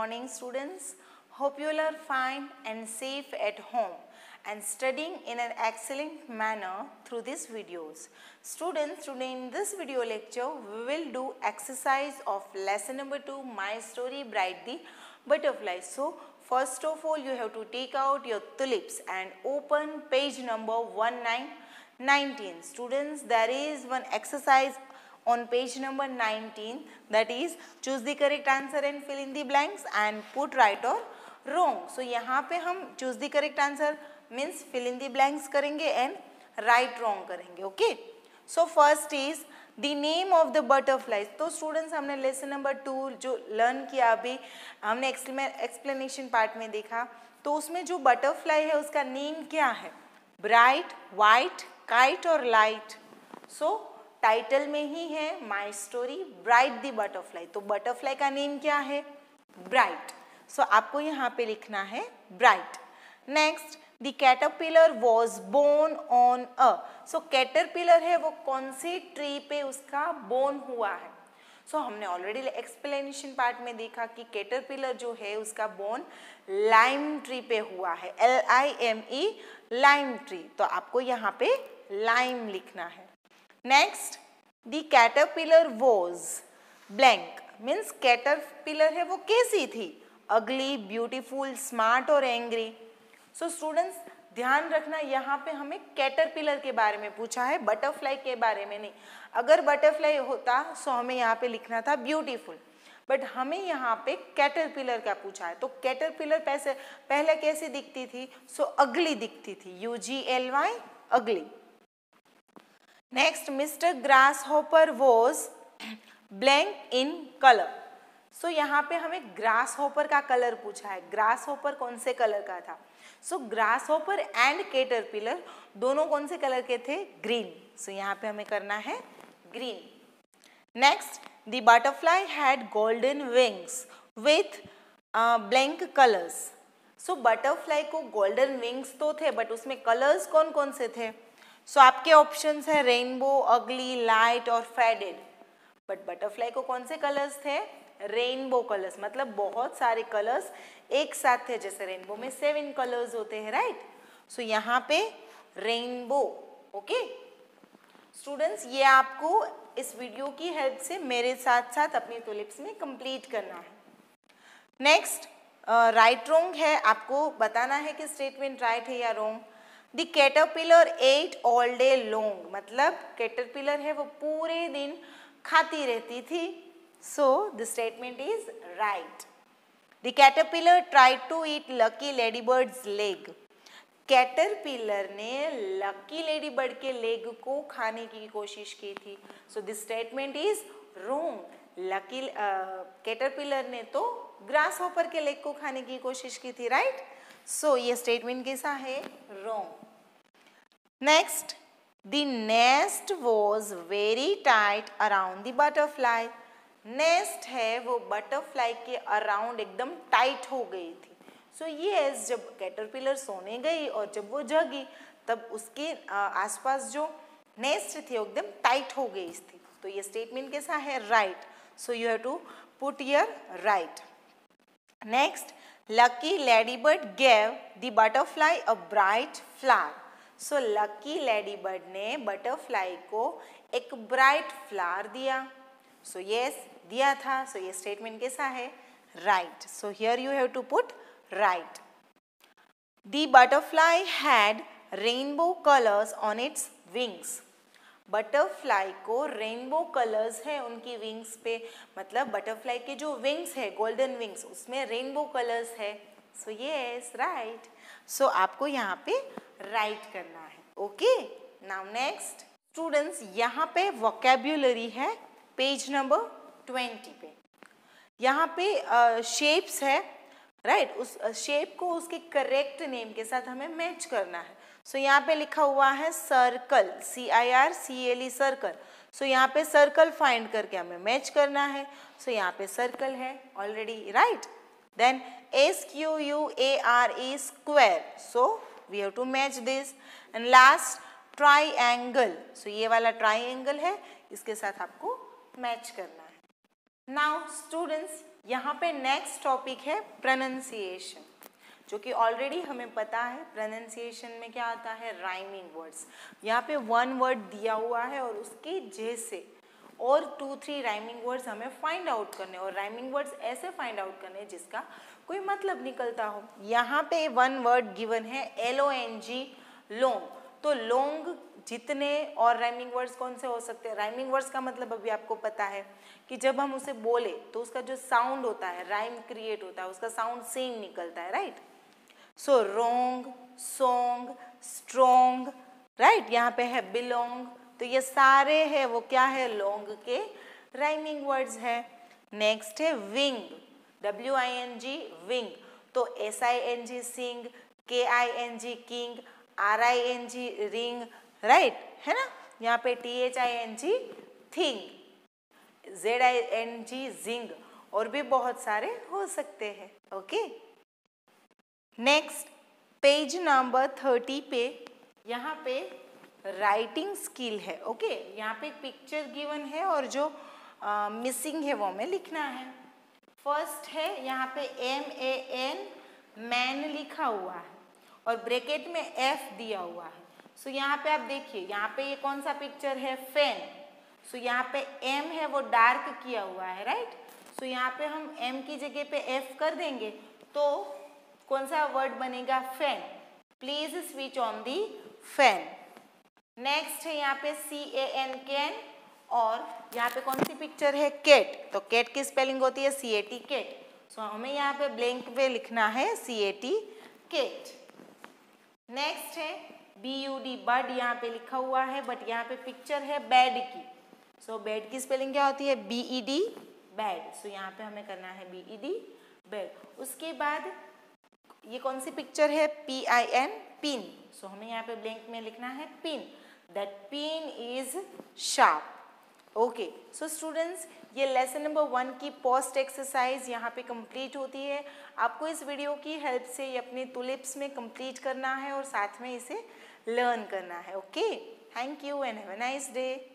morning students. Hope you all are fine and safe at home and studying in an excellent manner through these videos. Students, today in this video lecture we will do exercise of lesson number 2, My Story Bright the Butterfly. So first of all you have to take out your tulips and open page number 19. Students, there is one exercise on page number 19, that is choose the correct answer and fill in the blanks and put right or wrong. So यहाँ पे हम choose the correct answer means fill in the blanks करेंगे and right wrong करेंगे. Okay. So first is the name of the butterflies. तो students हमने lesson number 2 जो learn किया अभी हमने explanation part में देखा, तो उसमें जो butterfly है उसका name क्या है? Bright, white, kite और light. So टाइटल में ही है my story bright the butterfly. तो बटरफ्लाई का नेम क्या है? ब्राइट. सो आपको यहाँ पे लिखना है bright. Next, the caterpillar was born on a. So caterpillar है वो कौन से ट्री पे उसका बोर्न हुआ है? सो हमने ऑलरेडी एक्सप्लेनेशन पार्ट में देखा कि कैटरपिलर जो है उसका बोर्न लाइम ट्री पे हुआ है. LIME lime tree. तो आपको यहाँ पे लाइम लिखना है. Next, the caterpillar was blank means caterpillar है वो कैसी थी? अगली, ब्यूटीफुल, स्मार्ट और एंग्री. सो स्टूडेंट्स ध्यान रखना, यहाँ पे हमें कैटरपिलर के बारे में पूछा है, बटरफ्लाई के बारे में नहीं. अगर बटरफ्लाई होता सो हमें यहाँ पे लिखना था ब्यूटीफुल, बट हमें यहाँ पे कैटरपिलर का पूछा है. तो कैटरपिलर पहले कैसी दिखती थी? सो अगली दिखती थी. UGLY ugly. Next, mister grasshopper was blank in colour. So यहाँ पे हमें ग्रासहॉपर का कलर पूछा है. ग्रासहॉपर कौन से कलर का था? सो ग्रासहॉपर एंड कैटरपिलर दोनों कौन से कलर के थे? ग्रीन. सो यहाँ पे हमें करना है green. Next, the butterfly had golden wings with blank colours. So butterfly को गोल्डन विंग्स तो थे बट उसमें कलर्स कौन कौन से थे? सो आपके ऑप्शंस है रेनबो, अगली, लाइट और फेडेड. बट बटरफ्लाई को कौन से कलर्स थे? Rainbow colours. मतलब बहुत सारे कलर्स एक साथ थे. जैसे रेनबो में 7 कलर्स होते हैं, राइट? सो यहाँ पे रेनबो. ओके स्टूडेंट्स, ये आपको इस वीडियो की हेल्प से मेरे साथ साथ अपनी तुलिप्स में कंप्लीट करना है. नेक्स्ट, राइट रॉन्ग है. आपको बताना है कि स्टेटमेंट राइट है या wrong. The caterpillar ate all day long. मतलब कैटरपिलर है वो पूरे दिन खाती रहती थी. So the statement is right. The caterpillar tried to eat lucky ladybird's leg. Caterpillar ने लकी लेडीबर्ड के लेग को खाने की कोशिश की थी. So the statement is wrong. Lucky caterpillar ने तो ग्रासहॉपर के लेग को खाने की कोशिश की थी, राइट? सो ये स्टेटमेंट कैसा है? Wrong. Next, the nest was very tight around the butterfly. Nest है वो बटरफ्लाई के अराउंड एकदम टाइट हो गई थी. सो यस, जब कैटरपिलर सोने गई और जब वो जगी तब उसके आसपास जो नेस्ट थी वो एकदम टाइट हो गई थी. तो ये स्टेटमेंट कैसा है? Right. So you have to put your right. Next, lucky ladybird gave the butterfly a bright flower. So lucky ladybird ने बटरफ्लाई को एक ब्राइट फ्लावर दिया. सो यस, दिया था. सो ये स्टेटमेंट कैसा है? Right. So here you have to put right. The butterfly had rainbow colours on its wings. Butterfly को रेनबो कलर्स है उनकी विंग्स पे. मतलब बटरफ्लाई के जो विंग्स है गोल्डन विंग्स उसमें रेनबो कलर्स है. So yes, right. सो आपको यहाँ पे राइट करना है. ओके. नाउ नेक्स्ट स्टूडेंट्स, यहाँ पे वोकैब्युलरी है पेज नंबर 20 पे. यहाँ पे शेप्स है, राइट? उस शेप को उसके करेक्ट नेम के साथ हमें मैच करना है. सो यहाँ पे लिखा हुआ है सर्कल, CIRCLE सर्कल. सो यहाँ पे सर्कल फाइंड करके हमें मैच करना है. सो यहाँ पे सर्कल है already, right? Then SQUARE square. So we have to match this. And last triangle. So ये वाला ट्राइंगल है, इसके साथ आपको मैच करना है. नाउ स्टूडेंट्स, यहाँ पे नेक्स्ट टॉपिक है प्रोनाउंसिएशन, जो कि ऑलरेडी हमें पता है। प्रोनाउंसिएशन में क्या आता है, राइमिंग वर्ड्स। यहाँ पे वन वर्ड दिया हुआ है और उसके जैसे और 2-3 राइमिंग वर्ड्स हमें फाइंड आउट करने, और राइमिंग वर्ड्स ऐसे फाइंड आउट करने जिसका कोई मतलब निकलता हो। यहाँ पे वन वर्ड गिवन है LONG, लॉन्ग। तो लॉन्ग जितने और राइमिंग वर्ड्स कौन से हो सकते हैं? राइमिंग वर्ड्स का मतलब अभी आपको पता है कि जब हम उसे बोले तो उसका जो साउंड होता है, राइम क्रिएट होता है, उसका साउंड सेम निकलता है, right. So wrong, song, strong, right. यहाँ पे है बिलोंग, तो ये सारे है वो क्या है, लॉन्ग के राइमिंग वर्ड्स है। नेक्स्ट है विंग, WING, विंग। तो SING sing, KING king, RING ring, right, है ना। यहाँ पे THING थिंग, ZING जिंग, और भी बहुत सारे हो सकते हैं। ओके, नेक्स्ट पेज नंबर 30 पे यहाँ पे राइटिंग स्किल है। ओके, यहाँ पे पिक्चर गिवन है और जो मिसिंग है वो हमें लिखना है। फर्स्ट है यहाँ पे MAN, मैन लिखा हुआ है और ब्रैकेट में F दिया हुआ है। सो यहाँ पे आप देखिए, यहाँ पे ये कौन सा पिक्चर है, फैन। सो यहाँ पे M है वो डार्क किया हुआ है, राइट। सो यहाँ पे हम M की जगह पे F कर देंगे तो कौन सा वर्ड बनेगा, fan. Please switch on the fan. Next है यहाँ पे CAN, कैन, और यहाँ पे कौन सी पिक्चर है, कैट। तो कैट की स्पेलिंग होती है CAT, कैट। सो हमें यहाँ पे ब्लैंक पे लिखना है CAT, कैट। नेक्स्ट है BUD, बर्ड, यहाँ पे लिखा हुआ है बट यहाँ पे पिक्चर है बेड की। सो बेड की स्पेलिंग क्या होती है, BED, बेड। सो यहाँ पे हमें करना है BED, बेड। उसके बाद ये कौन सी पिक्चर है, PIN, पिन। सो हमें यहाँ पे ब्लैंक में लिखना है pin, that pin is sharp. Okay, so students, ये लेसन नंबर 1 की पोस्ट एक्सरसाइज यहाँ पे कंप्लीट होती है। आपको इस वीडियो की हेल्प से ये अपने तुलिप्स में कंप्लीट करना है और साथ में इसे लर्न करना है। Okay, thank you and have a nice day.